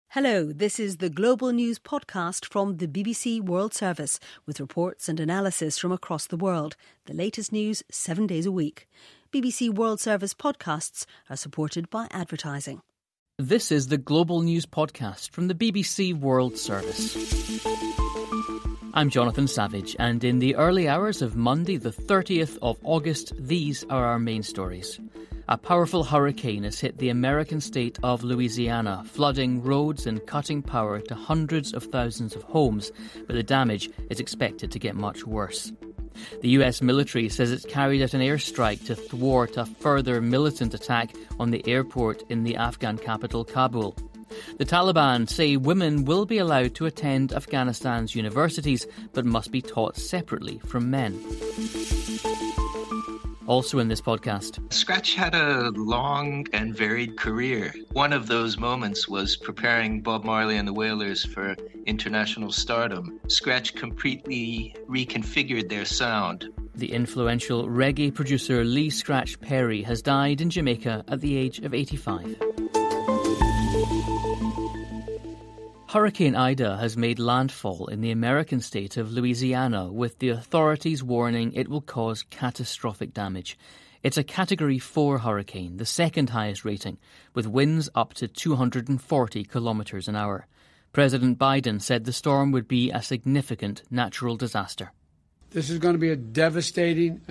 Hello, this is the Global News podcast from the BBC World Service, with reports and analysis from across the world. The latest news 7 days a week. BBC World Service podcasts are supported by advertising. This is the Global News podcast from the BBC World Service. I'm Jonathan Savage, and in the early hours of Monday, the 30th of August, these are our main stories. A powerful hurricane has hit the American state of Louisiana, flooding roads and cutting power to hundreds of thousands of homes, but the damage is expected to get much worse. The US military says it's carried out an airstrike to thwart a further militant attack on the airport in the Afghan capital, Kabul. The Taliban say women will be allowed to attend Afghanistan's universities, but must be taught separately from men. Also in this podcast, Scratch had a long and varied career. One of those moments was preparing Bob Marley and the Wailers for international stardom. Scratch completely reconfigured their sound. The influential reggae producer Lee Scratch Perry has died in Jamaica at the age of 85. Hurricane Ida has made landfall in the American state of Louisiana, with the authorities warning it will cause catastrophic damage. It's a Category 4 hurricane, the second highest rating, with winds up to 240 kilometres an hour. President Biden said the storm would be a significant natural disaster. This is going to be a devastating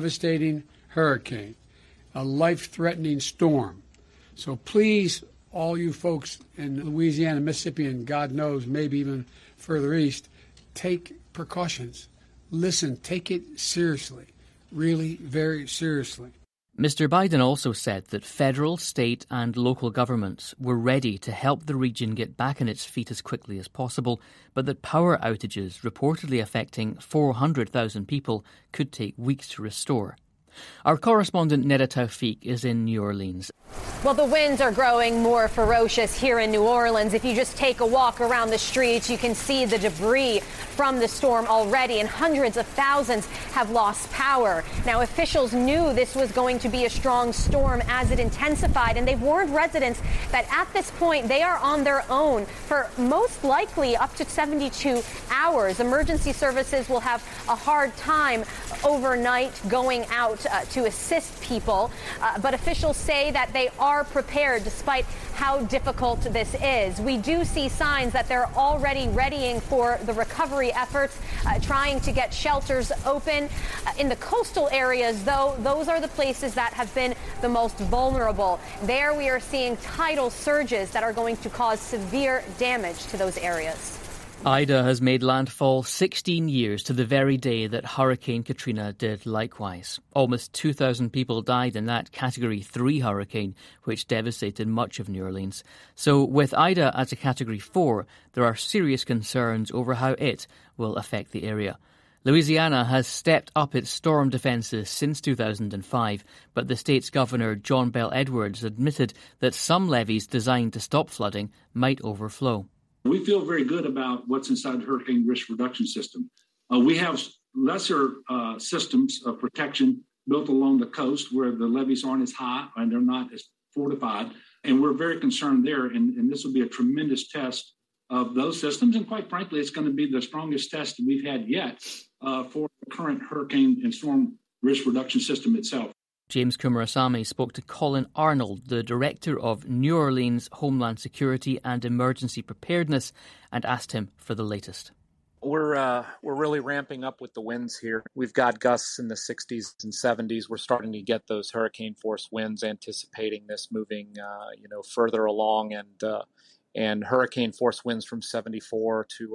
hurricane, a life-threatening storm. So please, all you folks in Louisiana, Mississippi, and God knows, maybe even further east, take precautions. Listen, take it seriously, really very seriously. Mr. Biden also said that federal, state and local governments were ready to help the region get back on its feet as quickly as possible, but that power outages reportedly affecting 400,000 people could take weeks to restore. Our correspondent Neda Tawfiq is in New Orleans. Well, the winds are growing more ferocious here in New Orleans. If you just take a walk around the streets, you can see the debris from the storm already, and hundreds of thousands have lost power. Now, officials knew this was going to be a strong storm as it intensified, and they've warned residents that at this point they are on their own for most likely up to 72 hours. Emergency services will have a hard time overnight going out to assist people, but officials say that they are prepared despite how difficult this is. We do see signs that they're already readying for the recovery efforts, trying to get shelters open. In the coastal areas, though, those are the places that have been the most vulnerable. There we are seeing tidal surges that are going to cause severe damage to those areas. Ida has made landfall 16 years to the very day that Hurricane Katrina did likewise. Almost 2,000 people died in that Category 3 hurricane, which devastated much of New Orleans. So with Ida as a Category 4, there are serious concerns over how it will affect the area. Louisiana has stepped up its storm defences since 2005, but the state's governor, John Bel Edwards, admitted that some levees designed to stop flooding might overflow. We feel very good about what's inside the hurricane risk reduction system. We have lesser systems of protection built along the coast where the levees aren't as high and they're not as fortified. And we're very concerned there. And this will be a tremendous test of those systems. And quite frankly, it's going to be the strongest test that we've had yet for the current hurricane and storm risk reduction system itself. James Kumarasamy spoke to Colin Arnold, the director of New Orleans Homeland Security and Emergency Preparedness, and asked him for the latest. We're really ramping up with the winds here. We've got gusts in the 60s and 70s. We're starting to get those hurricane force winds, anticipating this moving, further along, and hurricane force winds from 74 to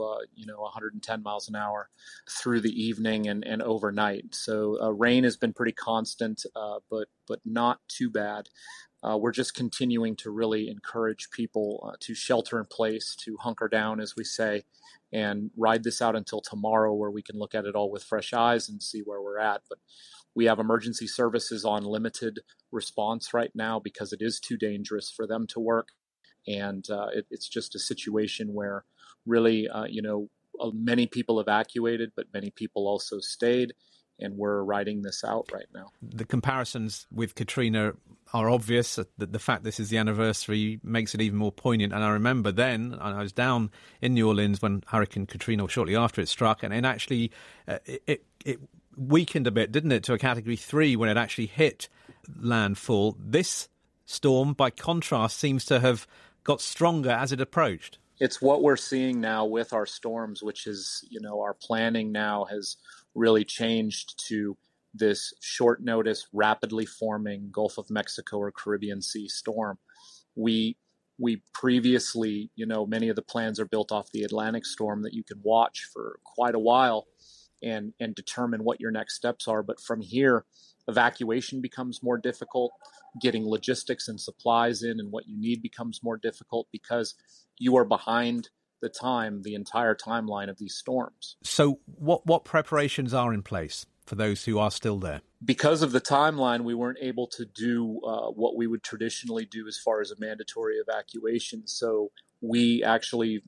110 miles an hour through the evening and overnight. So rain has been pretty constant, but not too bad. We're just continuing to really encourage people to shelter in place, to hunker down, as we say, and ride this out until tomorrow, where we can look at it all with fresh eyes and see where we're at. But we have emergency services on limited response right now because it is too dangerous for them to work. And it's just a situation where really, many people evacuated, but many people also stayed. and we're riding this out right now. The comparisons with Katrina are obvious. The fact this is the anniversary makes it even more poignant. And I remember then, I was down in New Orleans when Hurricane Katrina, shortly after it struck, and actually it weakened a bit, didn't it, to a Category 3 when it actually hit landfall. This storm, by contrast, seems to have got stronger as it approached. It's what we're seeing now with our storms, which is, our planning now has really changed to this short notice, rapidly forming Gulf of Mexico or Caribbean Sea storm. We previously, many of the plans are built off the Atlantic storm that you can watch for quite a while and determine what your next steps are. But from here, evacuation becomes more difficult. Getting logistics and supplies in and what you need becomes more difficult because you are behind the entire timeline of these storms. So what preparations are in place for those who are still there? Because of the timeline, we weren't able to do what we would traditionally do as far as a mandatory evacuation. So we actually,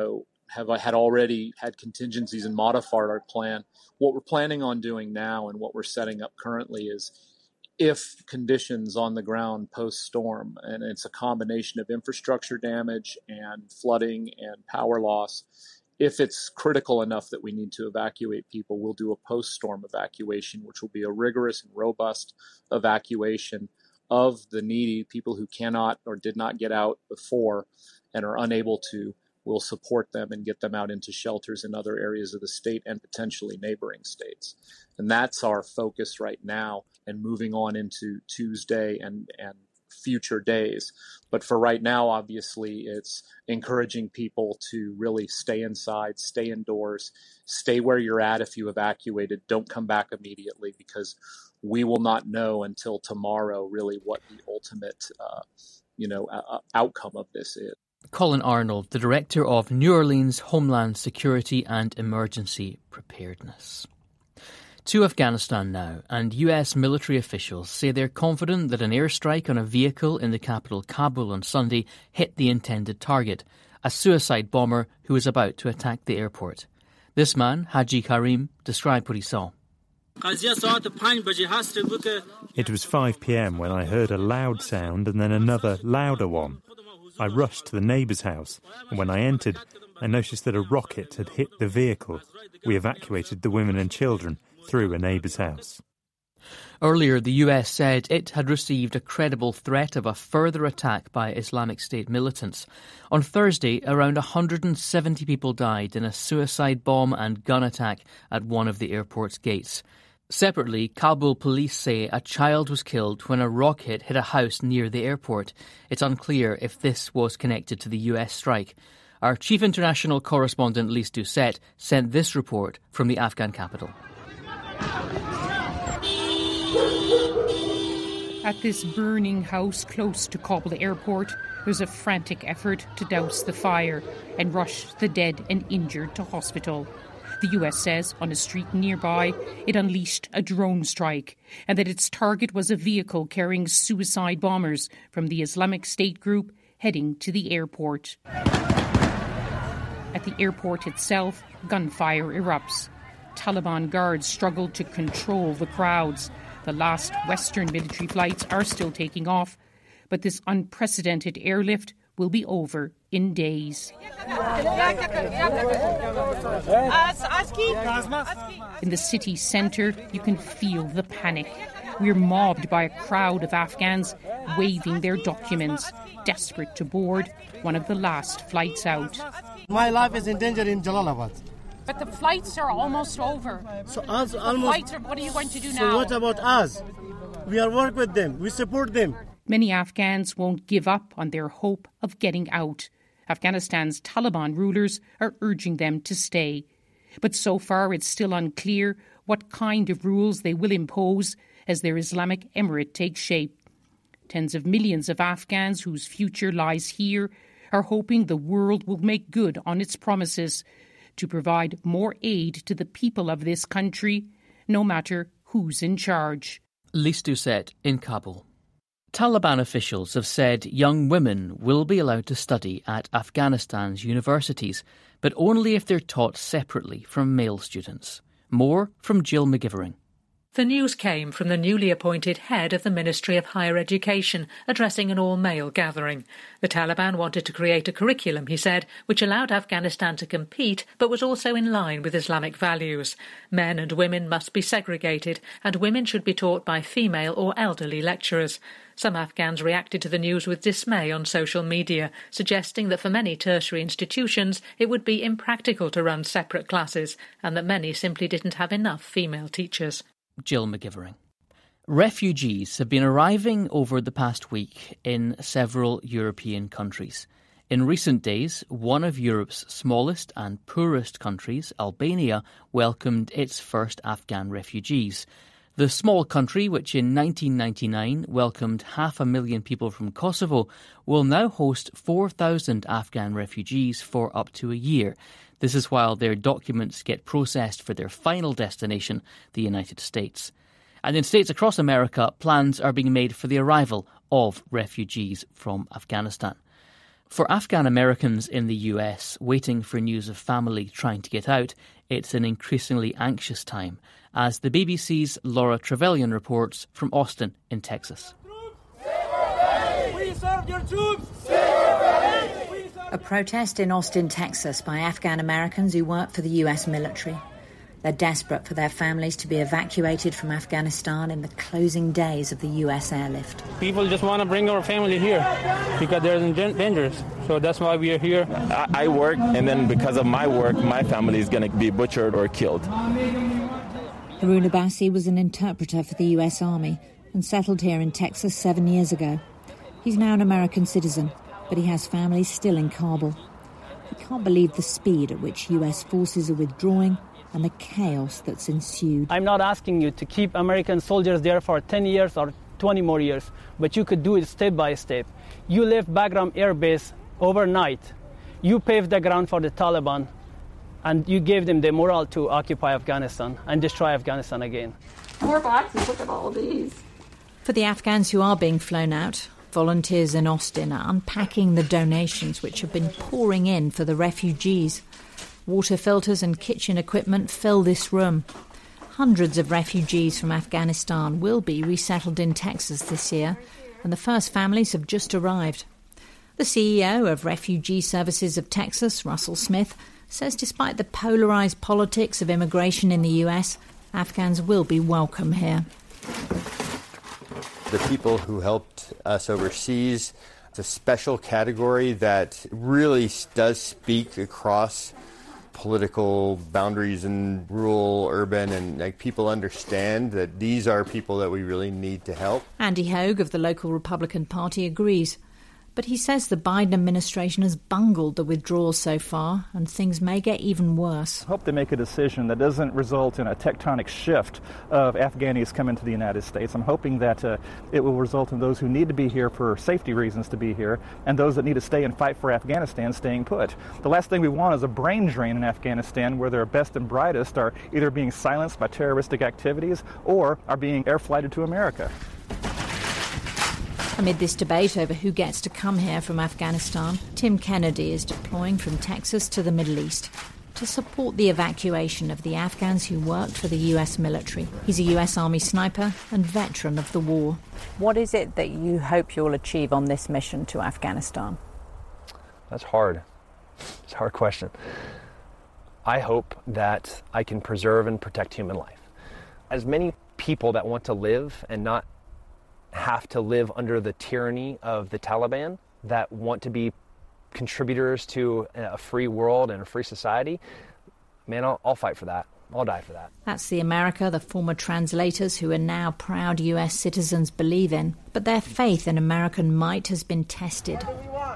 had already had contingencies and modified our plan. What we're planning on doing now and what we're setting up currently is if conditions on the ground post-storm, and it's a combination of infrastructure damage and flooding and power loss, if it's critical enough that we need to evacuate people, we'll do a post-storm evacuation, which will be a rigorous and robust evacuation of the needy people who cannot or did not get out before and are unable to. We'll support them and get them out into shelters in other areas of the state and potentially neighboring states. And that's our focus right now and moving on into Tuesday and future days. But for right now, obviously, it's encouraging people to really stay inside, stay indoors, stay where you're at if you evacuated. Don't come back immediately because we will not know until tomorrow really what the ultimate outcome of this is. Colin Arnold, the Director of New Orleans Homeland Security and Emergency Preparedness. To Afghanistan now, and US military officials say they're confident that an airstrike on a vehicle in the capital Kabul on Sunday hit the intended target, a suicide bomber who was about to attack the airport. This man, Haji Karim, described what he saw. It was 5 p.m. when I heard a loud sound and then another louder one. I rushed to the neighbour's house, and when I entered, I noticed that a rocket had hit the vehicle. We evacuated the women and children through a neighbour's house. Earlier, the US said it had received a credible threat of a further attack by Islamic State militants. On Thursday, around 170 people died in a suicide bomb and gun attack at one of the airport's gates. Separately, Kabul police say a child was killed when a rocket hit a house near the airport. It's unclear if this was connected to the US strike. Our chief international correspondent, Lise Doucette, sent this report from the Afghan capital. At this burning house close to Kabul airport, there's a frantic effort to douse the fire and rush the dead and injured to hospital. The US says on a street nearby it unleashed a drone strike and that its target was a vehicle carrying suicide bombers from the Islamic State group heading to the airport. At the airport itself, gunfire erupts. Taliban guards struggle to control the crowds. The last Western military flights are still taking off, but this unprecedented airlift will be over in days. In the city centre, you can feel the panic. We're mobbed by a crowd of Afghans waving their documents, desperate to board one of the last flights out. My life is in danger in Jalalabad. But the flights are almost over. What are you going to do now? So what about us? We are work with them. We support them. Many Afghans won't give up on their hope of getting out. Afghanistan's Taliban rulers are urging them to stay. But so far it's still unclear what kind of rules they will impose as their Islamic emirate takes shape. Tens of millions of Afghans whose future lies here are hoping the world will make good on its promises to provide more aid to the people of this country, no matter who's in charge. Lise Doucette in Kabul. Taliban officials have said young women will be allowed to study at Afghanistan's universities, but only if they're taught separately from male students. More from Jill McGivering. The news came from the newly appointed head of the Ministry of Higher Education, addressing an all-male gathering. The Taliban wanted to create a curriculum, he said, which allowed Afghanistan to compete, but was also in line with Islamic values. Men and women must be segregated, and women should be taught by female or elderly lecturers. Some Afghans reacted to the news with dismay on social media, suggesting that for many tertiary institutions it would be impractical to run separate classes, and that many simply didn't have enough female teachers. Jill McGivering. Refugees have been arriving over the past week in several European countries. In recent days, one of Europe's smallest and poorest countries, Albania, welcomed its first Afghan refugees. The small country, which in 1999 welcomed 500,000 people from Kosovo, will now host 4,000 Afghan refugees for up to a year. This is while their documents get processed for their final destination, the United States. And in states across America, plans are being made for the arrival of refugees from Afghanistan. For Afghan Americans in the US waiting for news of family trying to get out, it's an increasingly anxious time, as the BBC's Laura Trevelyan reports from Austin in Texas. We serve your troops! A protest in Austin, Texas by Afghan Americans who work for the US military. They're desperate for their families to be evacuated from Afghanistan in the closing days of the US airlift. People just want to bring our family here because they're dangerous. So that's why we are here. I work, and then because of my work, my family is going to be butchered or killed. Harun Abbasi was an interpreter for the US Army and settled here in Texas 7 years ago. He's now an American citizen, but he has family still in Kabul. He can't believe the speed at which US forces are withdrawing and the chaos that's ensued. I'm not asking you to keep American soldiers there for 10 years or 20 more years, but you could do it step by step. You left Bagram Air Base overnight. You paved the ground for the Taliban, and you gave them the morale to occupy Afghanistan and destroy Afghanistan again. More boxes, look at all these. For the Afghans who are being flown out, volunteers in Austin are unpacking the donations which have been pouring in for the refugees. Water filters and kitchen equipment fill this room. Hundreds of refugees from Afghanistan will be resettled in Texas this year, and the first families have just arrived. The CEO of Refugee Services of Texas, Russell Smith, says despite the polarised politics of immigration in the US, Afghans will be welcome here. The people who helped us overseas, it's a special category that really does speak across political boundaries in rural, urban, and people understand that these are people that we really need to help. Andy Hogue of the local Republican Party agrees. But he says the Biden administration has bungled the withdrawal so far, and things may get even worse. I hope they make a decision that doesn't result in a tectonic shift of Afghanis coming to the United States. I'm hoping that it will result in those who need to be here for safety reasons to be here, and those that need to stay and fight for Afghanistan staying put. The last thing we want is a brain drain in Afghanistan where their best and brightest are either being silenced by terroristic activities or are being air flighted to America. Amid this debate over who gets to come here from Afghanistan, Tim Kennedy is deploying from Texas to the Middle East to support the evacuation of the Afghans who worked for the US military. He's a US Army sniper and veteran of the war. What is it that you hope you'll achieve on this mission to Afghanistan? That's hard. It's a hard question. I hope that I can preserve and protect human life. As many people that want to live and not have to live under the tyranny of the Taliban, that want to be contributors to a free world and a free society, man, I'll fight for that. I'll die for that. That's the America the former translators who are now proud US citizens believe in. But their faith in American might has been tested.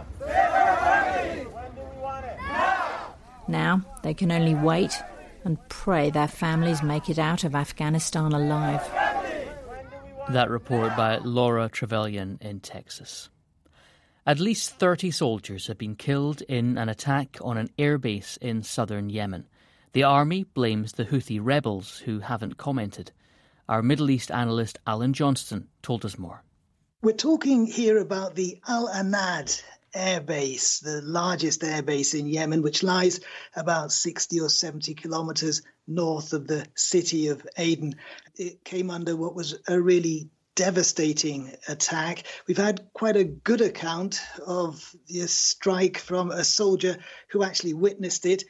Now they can only wait and pray their families make it out of Afghanistan alive. That report by Laura Trevelyan in Texas. At least 30 soldiers have been killed in an attack on an airbase in southern Yemen. The army blames the Houthi rebels, who haven't commented. Our Middle East analyst Alan Johnston told us more. We're talking here about the Al Anad air base, the largest air base in Yemen, which lies about 60 or 70 kilometers north of the city of Aden. It came under what was a really devastating attack. We've had quite a good account of this strike from a soldier who actually witnessed it.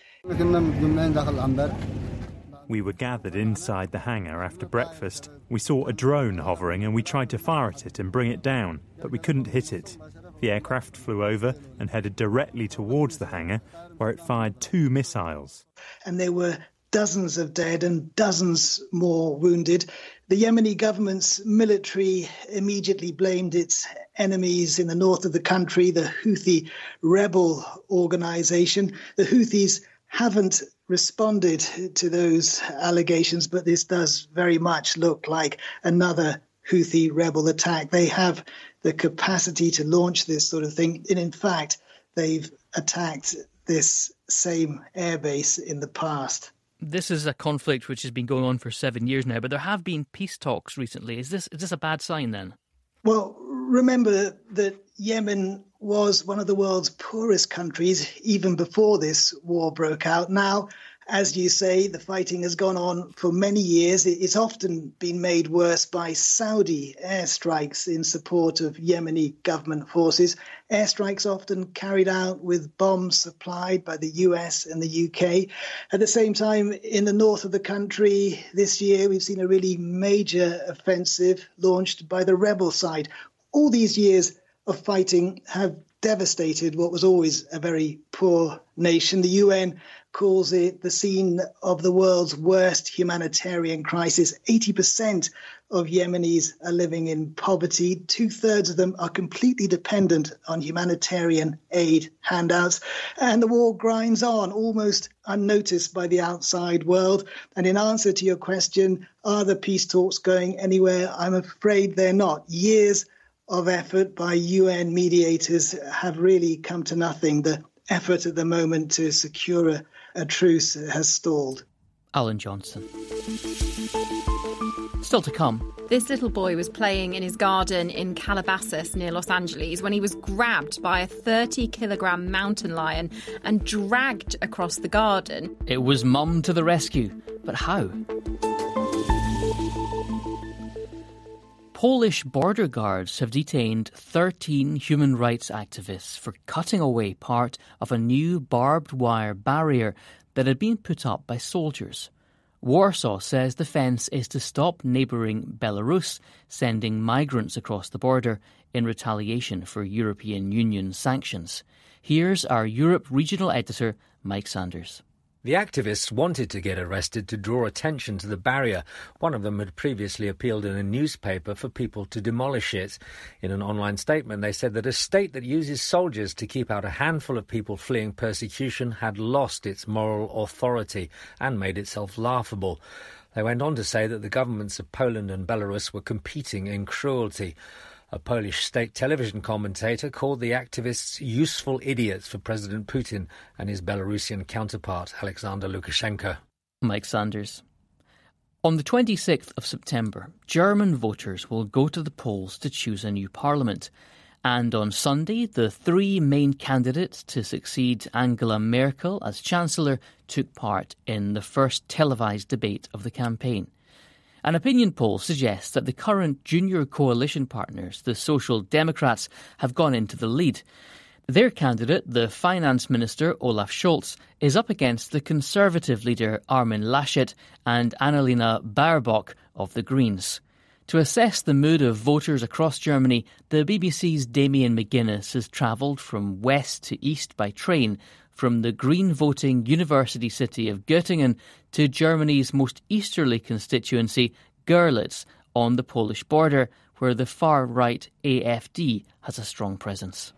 We were gathered inside the hangar after breakfast. We saw a drone hovering and we tried to fire at it and bring it down, but we couldn't hit it. The aircraft flew over and headed directly towards the hangar, where it fired 2 missiles. And there were dozens of dead and dozens more wounded. The Yemeni government's military immediately blamed its enemies in the north of the country, the Houthi rebel organization. The Houthis haven't responded to those allegations, but this does very much look like another Houthi rebel attack. They have the capacity to launch this sort of thing. And in fact, they've attacked this same airbase in the past. This is a conflict which has been going on for 7 years now, but there have been peace talks recently. Is this a bad sign then? Well, remember that Yemen was one of the world's poorest countries even before this war broke out. Now, as you say, the fighting has gone on for many years. It's often been made worse by Saudi airstrikes in support of Yemeni government forces. Airstrikes often carried out with bombs supplied by the US and the UK. At the same time, in the north of the country this year, we've seen a really major offensive launched by the rebel side. All these years of fighting have devastated what was always a very poor nation. The UN calls it the scene of the world's worst humanitarian crisis. 80% of Yemenis are living in poverty. 2/3 of them are completely dependent on humanitarian aid handouts. And the war grinds on, almost unnoticed by the outside world. And in answer to your question, are the peace talks going anywhere? I'm afraid they're not. Years of effort by UN mediators have really come to nothing. The effort at the moment to secure a truce has stalled. Alan Johnson. Still to come. This little boy was playing in his garden in Calabasas near Los Angeles when he was grabbed by a 30-kilogram mountain lion and dragged across the garden. It was Mum to the rescue. But how? Polish border guards have detained 13 human rights activists for cutting away part of a new barbed wire barrier that had been put up by soldiers. Warsaw says the fence is to stop neighbouring Belarus sending migrants across the border in retaliation for European Union sanctions. Here's our Europe regional editor, Mike Sanders. The activists wanted to get arrested to draw attention to the barrier. One of them had previously appealed in a newspaper for people to demolish it. In an online statement, they said that a state that uses soldiers to keep out a handful of people fleeing persecution had lost its moral authority and made itself laughable. They went on to say that the governments of Poland and Belarus were competing in cruelty. A Polish state television commentator called the activists useful idiots for President Putin and his Belarusian counterpart, Alexander Lukashenko. Mike Sanders. On the 26th of September, German voters will go to the polls to choose a new parliament. And on Sunday, the 3 main candidates to succeed Angela Merkel as Chancellor took part in the first televised debate of the campaign. An opinion poll suggests that the current junior coalition partners, the Social Democrats, have gone into the lead. Their candidate, the Finance Minister Olaf Scholz, is up against the Conservative leader Armin Laschet and Annalena Baerbock of the Greens. To assess the mood of voters across Germany, the BBC's Damien McGuinness has travelled from west to east by train, from the green-voting university city of Göttingen to Germany's most easterly constituency, Görlitz, on the Polish border, where the far-right AfD has a strong presence.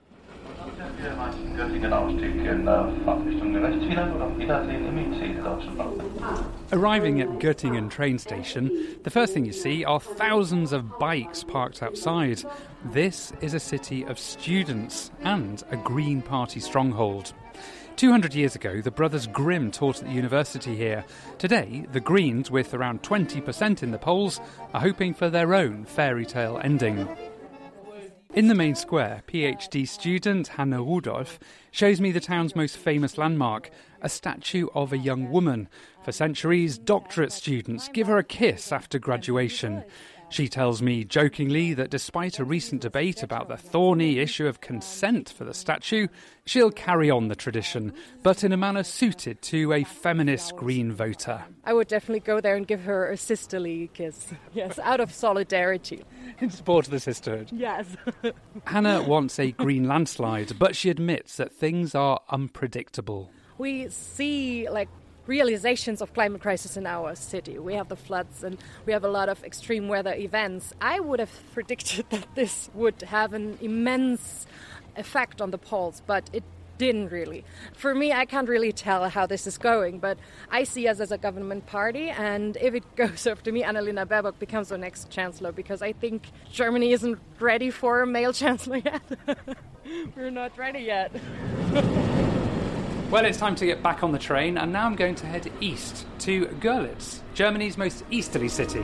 Arriving at Göttingen train station, the first thing you see are thousands of bikes parked outside. This is a city of students and a Green Party stronghold. 200 years ago, the brothers Grimm taught at the university here. Today, the Greens, with around 20% in the polls, are hoping for their own fairy tale ending. In the main square, PhD student Hannah Rudolph shows me the town's most famous landmark, a statue of a young woman. For centuries, doctorate students give her a kiss after graduation. She tells me jokingly that despite a recent debate about the thorny issue of consent for the statue, she'll carry on the tradition, but in a manner suited to a feminist Green voter. I would definitely go there and give her a sisterly kiss. Yes, out of solidarity. In support of the sisterhood? Yes. Hannah wants a green landslide, but she admits that things are unpredictable. We see, realizations of climate crisis in our city. We have the floods and we have a lot of extreme weather events. I would have predicted that this would have an immense effect on the polls, but it didn't really. For me, I can't really tell how this is going, but I see us as a government party, and if it goes up to me, Annalena Baerbock becomes our next chancellor, because I think Germany isn't ready for a male chancellor yet. We're not ready yet. Well, it's time to get back on the train, and now I'm going to head east to Görlitz, Germany's most easterly city.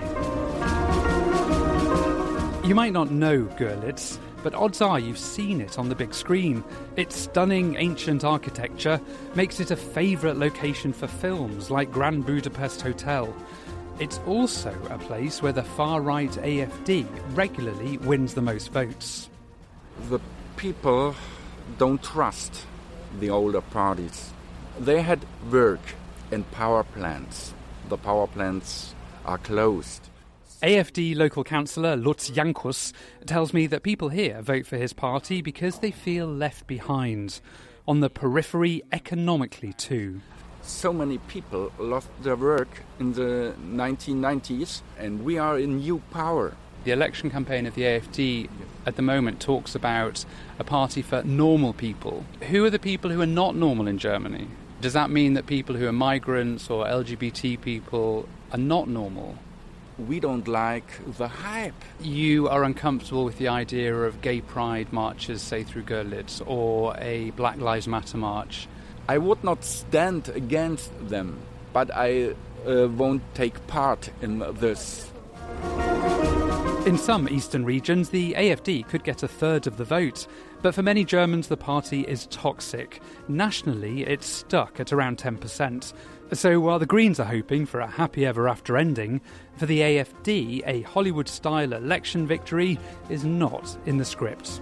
You might not know Görlitz, but odds are you've seen it on the big screen. Its stunning ancient architecture makes it a favourite location for films like Grand Budapest Hotel. It's also a place where the far-right AfD regularly wins the most votes. The people don't trust the older parties. They had work and power plants. The power plants are closed. AfD local councillor Lutz Jankus tells me that people here vote for his party because they feel left behind. On the periphery economically too. So many people lost their work in the 1990s, and we are in new power. The election campaign of the AfD at the moment talks about a party for normal people. Who are the people who are not normal in Germany? Does that mean that people who are migrants or LGBT people are not normal? We don't like the hype. You are uncomfortable with the idea of gay pride marches, say, through Görlitz, or a Black Lives Matter march? I would not stand against them, but I won't take part in this. In some eastern regions, the AfD could get a third of the vote. But for many Germans, the party is toxic. Nationally, it's stuck at around 10%. So while the Greens are hoping for a happy ever after ending, for the AfD, a Hollywood-style election victory is not in the script.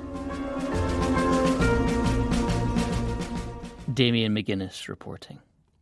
Damien McGuinness reporting.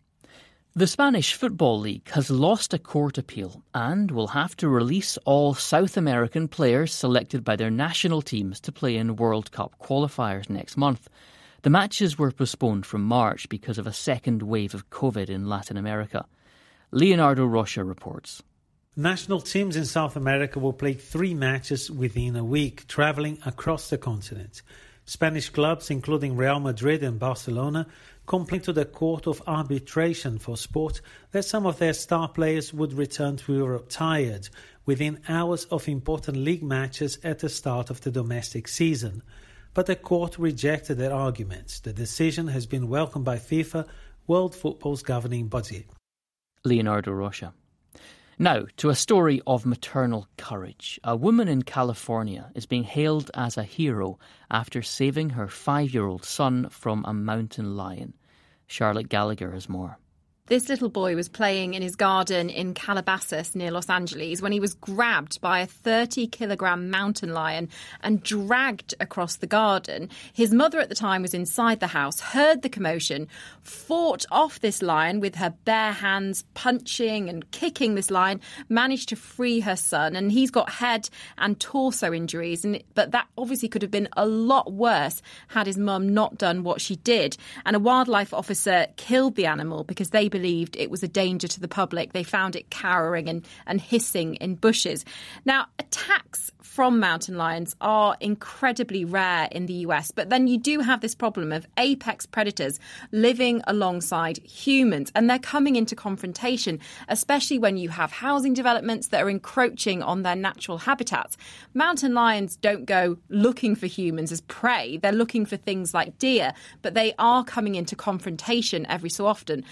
The Spanish Football League has lost a court appeal and will have to release all South American players selected by their national teams to play in World Cup qualifiers next month. The matches were postponed from March because of a second wave of COVID in Latin America. Leonardo Rocha reports. National teams in South America will play 3 matches within a week, travelling across the continent. Spanish clubs, including Real Madrid and Barcelona, complained to the Court of Arbitration for Sport that some of their star players would return to Europe tired, within hours of important league matches at the start of the domestic season. But the court rejected their arguments. The decision has been welcomed by FIFA, world football's governing body. Leonardo Rocha. Now, to a story of maternal courage. A woman in California is being hailed as a hero after saving her 5-year-old son from a mountain lion. Charlotte Gallagher has more. This little boy was playing in his garden in Calabasas near Los Angeles when he was grabbed by a 30-kilogram mountain lion and dragged across the garden. His mother at the time was inside the house, heard the commotion, fought off this lion with her bare hands, punching and kicking this lion, managed to free her son, and he's got head and torso injuries. But that obviously could have been a lot worse had his mum not done what she did. And a wildlife officer killed the animal because they believed it was a danger to the public. They found it cowering and hissing in bushes. Now, attacks from mountain lions are incredibly rare in the US, but then you do have this problem of apex predators living alongside humans, and they're coming into confrontation, especially when you have housing developments that are encroaching on their natural habitats. Mountain lions don't go looking for humans as prey. They're looking for things like deer, but they are coming into confrontation every so often. But as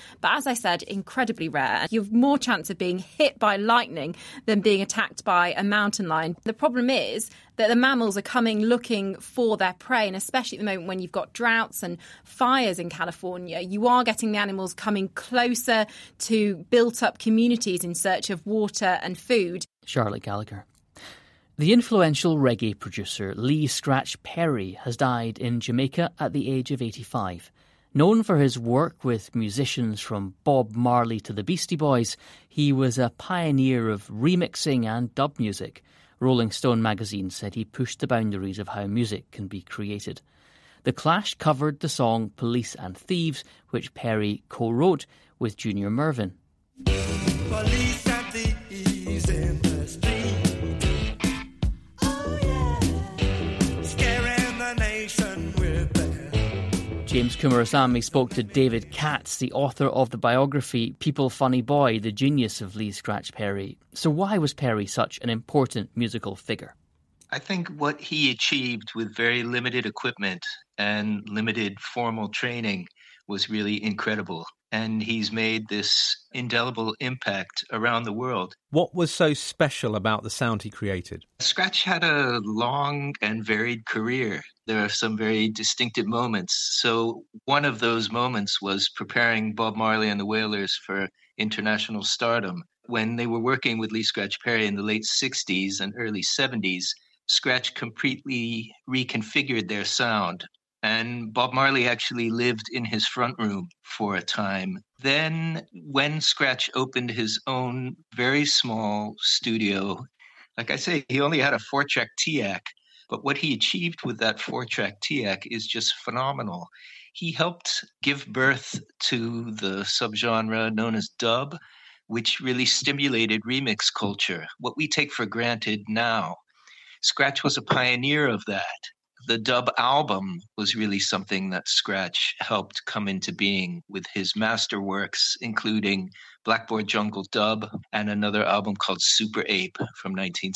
I said, incredibly rare. You have more chance of being hit by lightning than being attacked by a mountain lion. The problem is that the mammals are coming looking for their prey, and especially at the moment when you've got droughts and fires in California, you are getting the animals coming closer to built-up communities in search of water and food. Charlotte Gallagher. The influential reggae producer Lee Scratch Perry has died in Jamaica at the age of 85. Known for his work with musicians from Bob Marley to the Beastie Boys, he was a pioneer of remixing and dub music. Rolling Stone magazine said he pushed the boundaries of how music can be created. The Clash covered the song Police and Thieves, which Perry co-wrote with Junior Murvin. Police and thieves in the street. Oh yeah. Scaring the nation with their... James Kumarasamy spoke to David Katz, the author of the biography People Funny Boy, the genius of Lee Scratch Perry. So why was Perry such an important musical figure? I think what he achieved with very limited equipment and limited formal training was really incredible. And he's made this indelible impact around the world. What was so special about the sound he created? Scratch had a long and varied career. There are some very distinctive moments. So one of those moments was preparing Bob Marley and the Wailers for international stardom. When they were working with Lee Scratch Perry in the late 60s and early 70s, Scratch completely reconfigured their sound. And Bob Marley actually lived in his front room for a time. Then when Scratch opened his own very small studio, like I say, he only had a 4-track TEAC, but what he achieved with that 4-track TEAC is just phenomenal. He helped give birth to the subgenre known as dub, which really stimulated remix culture, what we take for granted now. Scratch was a pioneer of that. The dub album was really something that Scratch helped come into being with his masterworks, including Blackboard Jungle Dub and another album called Super Ape from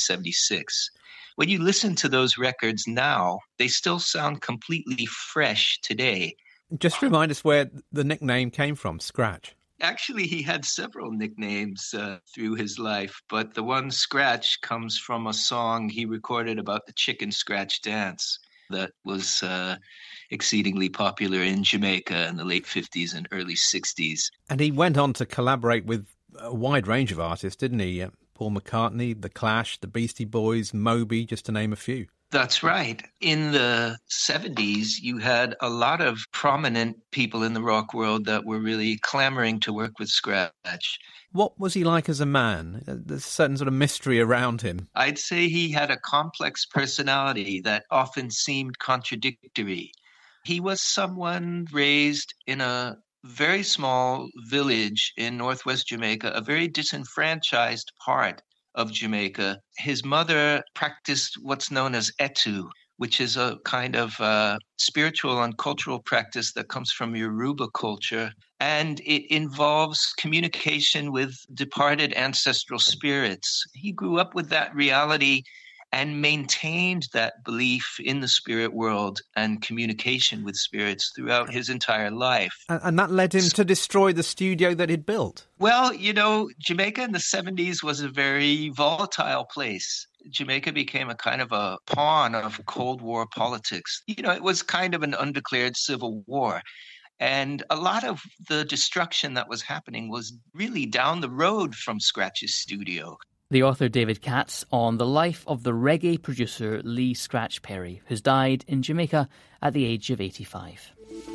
1976. When you listen to those records now, they still sound completely fresh today. Just remind us where the nickname came from, Scratch. Actually, he had several nicknames through his life, but the one Scratch comes from a song he recorded about the chicken scratch dance that was exceedingly popular in Jamaica in the late 50s and early 60s. And he went on to collaborate with a wide range of artists, didn't he? Paul McCartney, The Clash, the Beastie Boys, Moby, just to name a few. That's right. In the 70s, you had a lot of prominent people in the rock world that were really clamoring to work with Scratch. What was he like as a man? There's a certain sort of mystery around him. I'd say he had a complex personality that often seemed contradictory. He was someone raised in a very small village in northwest Jamaica, a very disenfranchised part of Jamaica. His mother practiced what's known as etu, which is a kind of spiritual and cultural practice that comes from Yoruba culture. And it involves communication with departed ancestral spirits. He grew up with that reality and maintained that belief in the spirit world and communication with spirits throughout his entire life. And that led him to destroy the studio that he'd built. Well, you know, Jamaica in the 70s was a very volatile place. Jamaica became a kind of a pawn of Cold War politics. You know, it was kind of an undeclared civil war. And a lot of the destruction that was happening was really down the road from Scratch's studio. The author David Katz on the life of the reggae producer Lee Scratch Perry, who's died in Jamaica at the age of 85.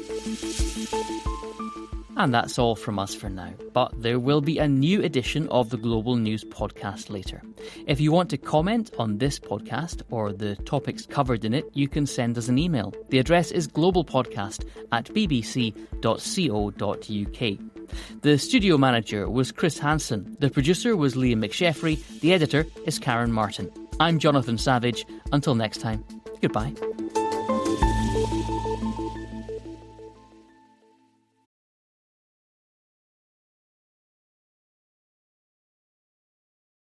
And that's all from us for now, but there will be a new edition of the Global News podcast later. If you want to comment on this podcast or the topics covered in it, you can send us an email. The address is globalpodcast@bbc.co.uk. The studio manager was Chris Hansen, the producer was Liam McSheffrey, the editor is Karen Martin. I'm Jonathan Savage. Until next time, goodbye.